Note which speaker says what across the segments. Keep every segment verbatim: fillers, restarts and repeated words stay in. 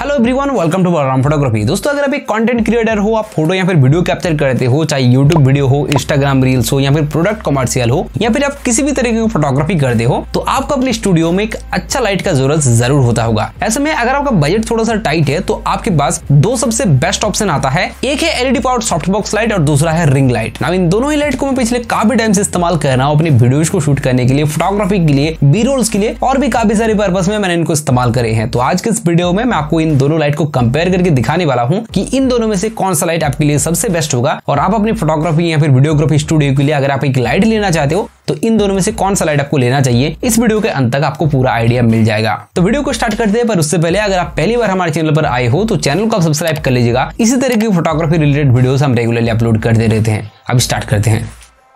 Speaker 1: Hello everyone, welcome to Balram photography. दोस्तों, अगर आप एक कंटेंट क्रिएटर हो, आप फोटो या फिर वीडियो कैप्चर करते हो, चाहे यूट्यूब वीडियो हो, इंस्टाग्राम रील्स हो या फिर प्रोडक्ट कमर्शियल हो या फिर आप किसी भी तरीके की फोटोग्राफी करते हो, तो आपको अपने स्टूडियो में एक अच्छा लाइट का जरूरत जरूर होता होगा। ऐसे में अगर आपका बजट थोड़ा सा टाइट है तो आपके पास दो सबसे बेस्ट ऑप्शन आता है। एक है LED powered soft box light और दूसरा है रिंग लाइट। नाउ इन दोनों ही लाइट को मैं पिछले काफी टाइम से इस्तेमाल कर रहा हूँ अपनी वीडियोज को शूट करने के लिए, फोटोग्राफी के लिए, बी रोल्स के लिए और भी काफी सारे पर्पस में मैंने इनको इस्तेमाल करे हैं। तो आज के इस वीडियो में मैं आपको इन दोनों लाइट को कंपेयर करके दिखाने वाला हूं कि इन दोनों में से कौन सा लाइट आपके लिए सबसे बेस्ट होगा और आप अपनी फोटोग्राफी या फिर वीडियोग्राफी स्टूडियो के लिए अगर आप एक लाइट लेना चाहते हो तो इन दोनों में से कौन सा लाइट आपको लेना चाहिए। इस वीडियो के अंत तक आपको पूरा आइडिया मिल जाएगा। तो वीडियो को स्टार्ट करते हैं, पर उससे पहले अगर आप पहली बार हमारे चैनल पर आए हो तो चैनल को आप सब्सक्राइब कर लीजिएगा। इसी तरह की फोटोग्राफी रिलेटेड वीडियोस हम रेगुलरली अपलोड करते रहते हैं। अब स्टार्ट करते हैं।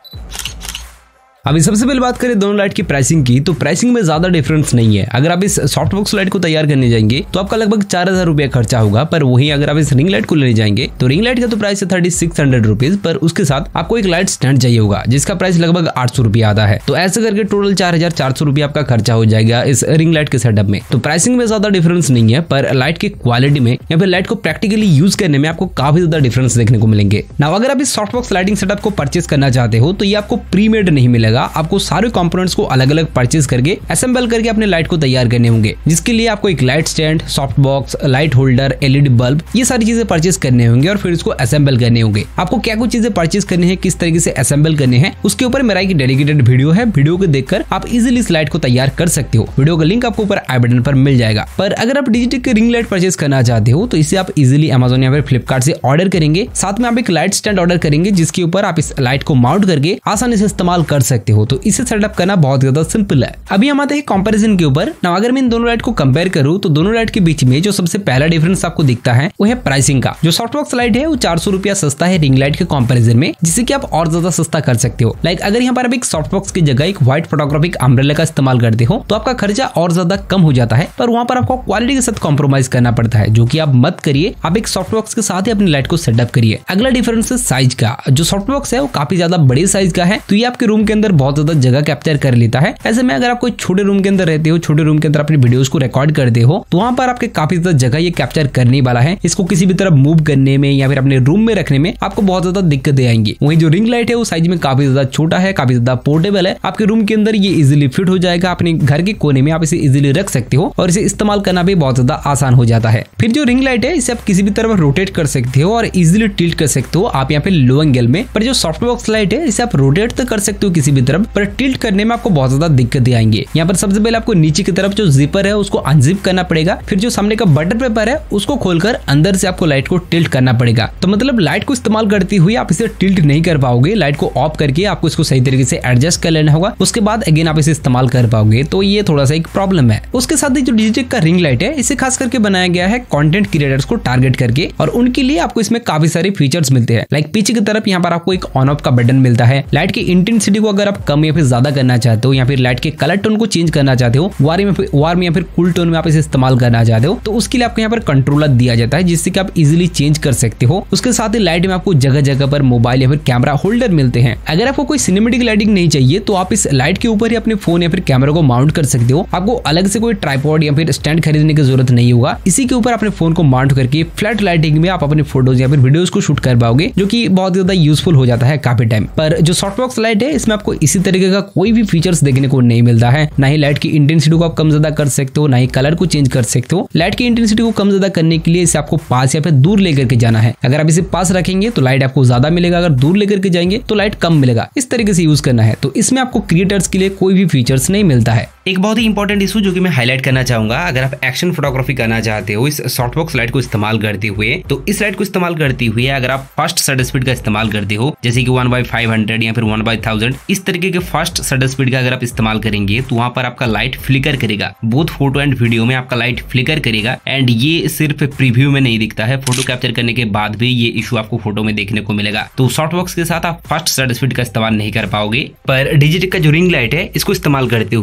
Speaker 1: अभी सबसे पहले बात करें दोनों लाइट की प्राइसिंग की, तो प्राइसिंग में ज्यादा डिफरेंस नहीं है। अगर आप इस सॉफ्ट बॉक्स लाइट को तैयार करने जाएंगे तो आपका लगभग चार हजार रुपया खर्चा होगा, पर वहीं अगर आप इस रिंग लाइट को लेने जाएंगे तो रिंग लाइट का तो प्राइस है थर्टी सिक्स हंड्रेड रुपीज, पर उसके साथ आपको एक लाइट स्टैंड चाहिए होगा जिसका प्राइस लगभग आठ सौ रुपया आता है। तो ऐसे करके टोटल चार हजार चार सौ रुपया आपका खर्चा हो जाएगा इस रिंग लाइट के सेटअप में। तो प्राइसिंग में ज्यादा डिफरेंस नहीं है, पर लाइट की क्वालिटी में या फिर लाइट को प्रैक्टिकली यूज करने में आपको काफी ज्यादा डिफरेंस देखने को मिलेंगे। नाउ अगर आप इस सॉफ्ट बॉक्स लाइटिंग सेटअप को परचेज करना चाहते हो तो ये आपको प्री मेड नहीं मिलेगा। आपको सारे कंपोनेंट्स को अलग अलग परचेज करके असेंबल करके अपने लाइट को तैयार करने होंगे, जिसके लिए आपको एक light stand, soft box, light holder, LED bulb, ये सारी चीजें परचेज करने होंगे और फिर इसको असेंबल करने होंगे। आपको क्या कुछ चीजें परचेज करनी है, किस तरीके से असेंबल करने हैं, उसके ऊपर मेरा एक डेडिकेटेड वीडियो है। वीडियो को देखकर आप इजीली इस लाइट को तैयार कर सकते हो। वीडियो का लिंक आपको ऊपर आई बटन पर मिल जाएगा। पर अगर आप डिजिटेक की रिंग लाइट परचेज करना चाहते हो तो इसे आप इजीली अमेज़न या फिर फ्लिपकार्ट से ऑर्डर करेंगे। साथ में आप एक लाइट स्टैंड ऑर्डर करेंगे जिसके ऊपर आप इस लाइट को माउंट करके आसानी से इस्तेमाल कर सकते हो। तो इसे सेटअप करना बहुत ज्यादा सिंपल है। अभी हम आते हैं कंपैरिजन के ऊपर। ना अगर मैं इन दोनों लाइट को कंपेयर करूं तो दोनों लाइट के बीच में जो सबसे पहला डिफरेंस आपको दिखता है वो है प्राइसिंग का। जो सॉफ्ट बॉक्स लाइट है वो चार सौ रुपया सस्ता है रिंग लाइट के कंपैरिजन में, जिससे कि आप और ज्यादा सस्ता कर सकते हो। लाइक अगर यहाँ पर आप एक सॉफ्ट बॉक्स की जगह एक व्हाइट फोटोग्राफिक अम्ब्रेला का इस्तेमाल करते हो तो आपका खर्चा और ज्यादा कम हो जाता है, पर वहां पर आपको क्वालिटी के साथ कॉम्प्रोमाइज करना पड़ता है, जो कि आप मत करिए। आप एक सॉफ्ट बॉक्स के साथ ही अपनी लाइट को सेटअप करिए। अगला डिफरेंस है साइज का। जो सॉफ्ट बॉक्स है वो काफी ज्यादा बड़े साइज का है, तो ये आपके रूम के अंदर बहुत ज्यादा जगह कैप्चर कर लेता है। ऐसे में अगर आप कोई छोटे रूम के अंदर रहते हो, छोटे रूम के अंदर अपनी वीडियोस को रिकॉर्ड करते हो, तो वहां पर आपके काफी ज्यादा जगह ये कैप्चर करने वाला है। इसको किसी भी तरफ मूव करने में या फिर अपने रूम में रखने में आपको बहुत ज्यादा दिक्कतें आएंगी। वहीं जो रिंग लाइट है वो साइज में काफी ज्यादा छोटा है, काफी ज्यादा पोर्टेबल है। आपके रूम के अंदर ये इजीली फिट हो जाएगा। अपने घर के कोने में आप इसे इजीली रख सकते हो और इसे इस्तेमाल करना भी बहुत ज्यादा आसान हो जाता है। फिर जो रिंग लाइट है इसे आप किसी भी तरफ रोटेट कर सकते हो और इजिली टिल्ट कर सकते हो आप यहाँ पे लो एंगल में। पर जो सॉफ्ट बॉक्स लाइट है इसे आप रोटेट तो कर सकते हो किसी भी तरफ, पर टिल्ट करने में आपको बहुत ज्यादा दिक्कतें आएंगी। यहाँ पर सबसे पहले आपको नीचे की तरफ जो जिपर है उसको अनजिप करना पड़ेगा। फिर जो सामने का बटर पेपर है उसको खोलकर अंदर से आपको लाइट को टिल्ट करना पड़ेगा। तो मतलब लाइट को इस्तेमाल करते हुए आप इसे टिल्ट नहीं कर पाओगे। लाइट को ऑफ करके आपको इसको सही तरीके से एडजस्ट कर लेना होगा, उसके बाद अगेन आप इसे इस्तेमाल कर पाओगे। तो ये थोड़ा सा एक प्रॉब्लम है। उसके साथ ही जो डिजिटेक का रिंग लाइट है इसे खास करके बनाया गया है कंटेंट क्रिएटर्स को टारगेट करके, और उनके लिए आपको इसमें काफी सारे फीचर्स मिलते हैं। लाइक पीछे की तरफ यहाँ पर आपको एक ऑन ऑफ का बटन मिलता है। लाइट की इंटेंसिटी को अगर आप कम या फिर ज्यादा करना चाहते हो या फिर लाइट के कलर टोन को चेंज करना चाहते हो, वार्म वार्म या फिर कूल टोन में आप इसे इस्तेमाल करना चाहते हो, तो उसके लिए आपको यहाँ पर कंट्रोलर दिया जाता है जिससे कि आप इजीली चेंज कर सकते हो। उसके साथ ही लाइट में आपको जगह जगह पर मोबाइल या फिर कैमरा होल्डर मिलते हैं। अगर आपको कोई सिनेमेटिक लाइटिंग नहीं चाहिए तो आप इस लाइट के ऊपर ही अपने फोन या फिर कैमरा को माउंट कर सकते हो। आपको अलग से कोई ट्राइपॉड या फिर स्टैंड खरीदने की जरूरत नहीं होगा। इसी के ऊपर अपने फोन को माउंट करके फ्लैट लाइटिंग में आप अपने फोटोज या फिर वीडियोस को शूट कर पाओगे, जो कि बहुत ज्यादा यूजफुल हो जाता है काफी टाइम। पर जो सॉफ्ट बॉक्स लाइट है इसमें आपको इसी तरीके का कोई भी फीचर्स देखने को नहीं मिलता है। ना ही लाइट की इंटेंसिटी को आप कम ज्यादा कर सकते हो, ना ही कलर को चेंज कर सकते हो। लाइट की इंटेंसिटी को कम ज्यादा करने के लिए इसे आपको पास या फिर दूर लेकर के जाना है। अगर आप इसे पास रखेंगे तो लाइट आपको ज्यादा मिलेगा, अगर दूर लेकर के जाएंगे तो लाइट कम मिलेगा। इस तरीके से यूज करना है। तो इसमें आपको क्रिएटर्स के लिए कोई भी फीचर्स नहीं मिलता है। एक बहुत ही इंपॉर्टेंट इशू जो कि मैं हाईलाइट करना चाहूंगा, अगर आप एक्शन फोटोग्राफी करना चाहते हो इस सॉफ्ट बॉक्स लाइट को इस्तेमाल करते हुए, तो इस लाइट को इस्तेमाल करते हुए अगर आप फास्ट शटर स्पीड का इस्तेमाल करते हो, जैसे कि वन बाई फाइव हंड्रेड या फिर वन बाई थाउजेंड, इस तरीके के फास्ट शटर स्पीड का अगर आप इस्तेमाल करेंगे तो वहां पर आपका लाइट फ्लिकर करेगा। बोथ फोटो एंड वीडियो में आपका लाइट फ्लिकर करेगा। एंड ये सिर्फ प्रीव्यू में नहीं दिखता है, फोटो कैप्चर करने के बाद भी ये इशू आपको फोटो में देखने को मिलेगा। तो सॉफ्ट बॉक्स के साथ आप फास्ट शटर स्पीड का इस्तेमाल नहीं कर पाओगे। पर डिजिटेक का जो रिंग लाइट है इसको इस्तेमाल करते हुए आप फास्ट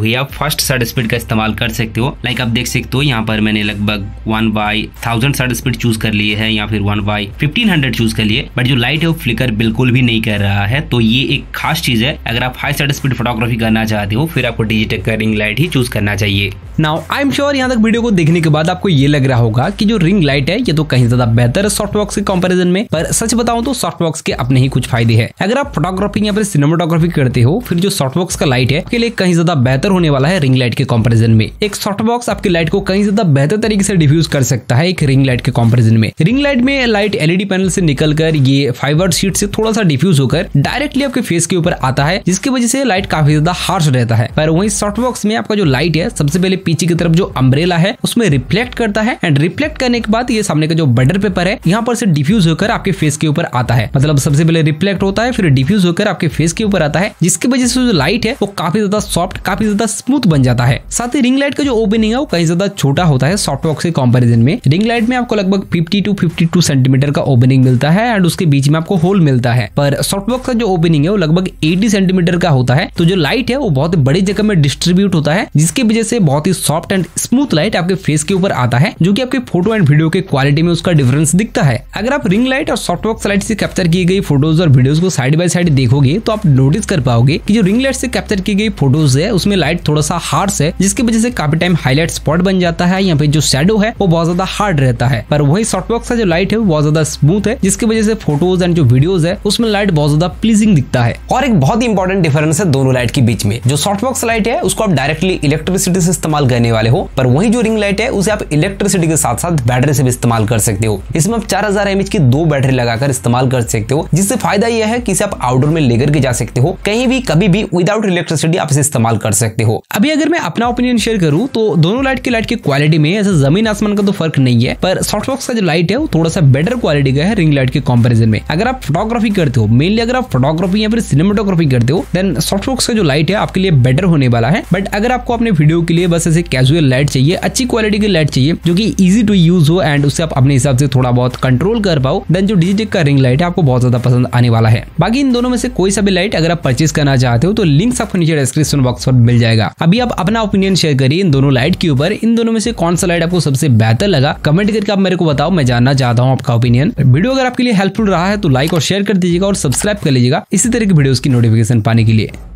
Speaker 1: फास्ट शटर स्पीड का इस्तेमाल कर सकते हो। लाइक आप देख सकते हो यहाँ पर मैंने लगभग one by thousand shutter speed choose कर लिए है या फिर one by fifteen hundred choose कर लिए, बट जो लाइट है वो फ्लिकर बिल्कुल भी नहीं कर रहा है। तो ये एक खास चीज है, अगर आप हाई शटर स्पीड फोटोग्राफी करना चाहते हो फिर आपको डिजिटेक का रिंग लाइट ही चूज करना चाहिए। नाउ आई एम श्योर यहाँ तक वीडियो को देखने के बाद आपको ये लग रहा होगा कि जो रिंग लाइट है ये तो कहीं ज्यादा बेहतर है सॉफ्टबॉक्स के कंपैरिजन में, पर सच बताऊं तो सॉफ्टबॉक्स के अपने ही कुछ फायदे हैं। अगर आप फोटोग्राफी या फिर सिनेमाटोग्राफी करते हो फिर जो सॉफ्टबॉक्स का लाइट है आपके लिए कहीं ज्यादा बेहतर होने वाला है रिंग लाइट के कंपैरिजन में। एक सॉफ्टबॉक्स आपकी लाइट को कहीं ज्यादा बेहतर तरीके से डिफ्यूज कर सकता है एक रिंग लाइट के कंपैरिजन में। रिंग लाइट में लाइट एलईडी पैनल से निकलकर ये फाइबर शीट से थोड़ा सा डिफ्यूज होकर डायरेक्टली आपके फेस के ऊपर आता है, जिसकी वजह से लाइट काफी ज्यादा हार्श रहता है। पर वहीं सॉफ्टबॉक्स में आपका जो लाइट है सबसे पहले पीछे की तरफ जो अम्ब्रेला है उसमें रिफ्लेक्ट करता है एंड रिफ्लेक्ट करने के बाद ये सामने का जो बटर पेपर है यहाँ पर से डिफ्यूज होकर आपके फेस के ऊपर आता है। मतलब सबसे पहले रिफ्लेक्ट होता है फिर डिफ्यूज होकर आपके फेस के ऊपर आता है, जिसकी वजह से जो लाइट है वो काफी ज्यादा सॉफ्ट काफी ज्यादा स्मूथ बन जाता है। साथ ही रिंग लाइट का जो ओपनिंग है वो कहीं ज्यादा छोटा होता है सॉफ्टबॉक्स के कंपैरिजन में। रिंग लाइट में आपको लगभग fifty to fifty two centimetre का ओपनिंग मिलता है एंड उसके बीच में आपको होल मिलता है, पर सॉफ्टबॉक्स का जो ओपनिंग है वो लगभग अस्सी सेंटीमीटर का होता है। तो जो लाइट है वो बहुत बड़ी जगह में डिस्ट्रीब्यूट होता है, जिसकी वजह से बहुत ही सॉफ्ट एंड स्मूथ लाइट आपके फेस के ऊपर आता है, जो कि आपके फोटो एंड वीडियो के क्वालिटी में उसका डिफरेंस दिखता है। अगर आप रिंग लाइट और सॉफ्टबॉक्स लाइट से कैप्चर की गई फोटोज और वीडियोस को साइड बाय साइड देखोगे तो आप नोटिस कर पाओगे कि जो रिंग लाइट से कैप्चर की गई फोटोज है उसमें लाइट थोड़ा सा हार्श है, जिसकी वजह से काफी टाइम हाईलाइट स्पॉट बन जाता है। यहाँ पे जो शैडो है वो बहुत ज्यादा हार्ड रहता है, पर वही सॉफ्टबॉक्स का जो लाइट है वो बहुत ज्यादा स्मूथ है, जिसकी वजह से फोटोज एंड जो वीडियोज है उसमें लाइट बहुत ज्यादा प्लीजिंग दिखता है। और एक बहुत ही इंपॉर्टेंट डिफरेंस है दोनों लाइट के बीच में। जो सॉफ्टबॉक्स लाइट है उसको आप डायरेक्टली इलेक्ट्रिसिटी से इस्तेमाल करने वाले हो, पर वही जो रिंग लाइट है उसे आप इलेक्ट्रिसिटी के साथ साथ बैटरी से भी इस्तेमाल कर सकते हो। इसमें आप चार हजार एमएच की दो बैटरी लगाकर इस्तेमाल कर सकते हो, जिससे फायदा यह है कि इसे आप आउटडोर में लेकर के जा सकते हो, कहीं भी कभी भी विदाउट इलेक्ट्रिसिटी आप इसे इस्तेमाल कर सकते हो। अभी अगर मैं अपना ओपिनियन शेयर करूं तो दोनों लाइट की लाइट की क्वालिटी में ऐसा जमीन आसमान का तो फर्क नहीं है, पर सॉफ्टबॉक्स का जो लाइट है वो थोड़ा सा बेटर क्वालिटी का है रिंग लाइट के कंपैरिजन में। अगर आप फोटोग्राफी करते हो, मेनली अगर आप फोटोग्राफी या फिर सिनेमाटोग्राफी करते हो, देन सॉफ्टबॉक्स का जो लाइट है आपके लिए बेटर होने वाला है। बट अगर आपको अपने वीडियो के लिए बस ऐसे कैजुअल लाइट चाहिए, अच्छी क्वालिटी की लाइट चाहिए जो कि इजी टू यूज हो एंड उससे आप अपने हिसाब से थोड़ा बहुत कंट्रोल कर पाओ, देन जो डिजिटेक का रिंग लाइट है आपको बहुत ज्यादा पसंद आने वाला है। बाकी इन दोनों में से कोई सा भी लाइट अगर आप परचेज करना चाहते हो तो लिंक्स आपको नीचे डिस्क्रिप्शन बॉक्स पर मिल जाएगा। अभी आप अपना ओपिनियन शेयर करिए इन दोनों लाइट के ऊपर, इन दोनों में से कौन सा लाइट आपको सबसे बेहतर लगा, कमेंट करके आप मेरे को बताओ, मैं जानना चाहता हूँ आपका ओपिनियन। वीडियो अगर आपके लिए हेल्पफुल रहा है तो लाइक और शेयर कर दीजिएगा और सब्सक्राइब कर लीजिएगा इसी तरह की वीडियोस की नोटिफिकेशन पाने के लिए।